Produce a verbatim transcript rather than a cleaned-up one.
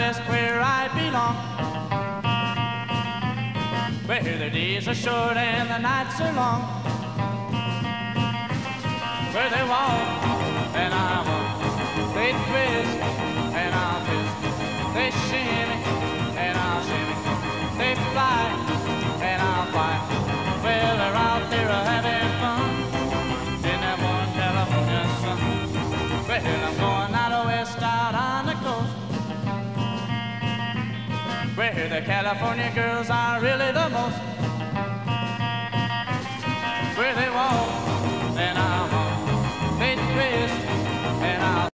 West where I belong, where the days are short and the nights are long, where they walk and I walk, they twist and I'll twist, they shimmy and I'll shimmy, they fly and I'll fly. Well, they're out there having fun in that one California sun. Well, I'm going out west, out on the coast, where the California girls are really the most.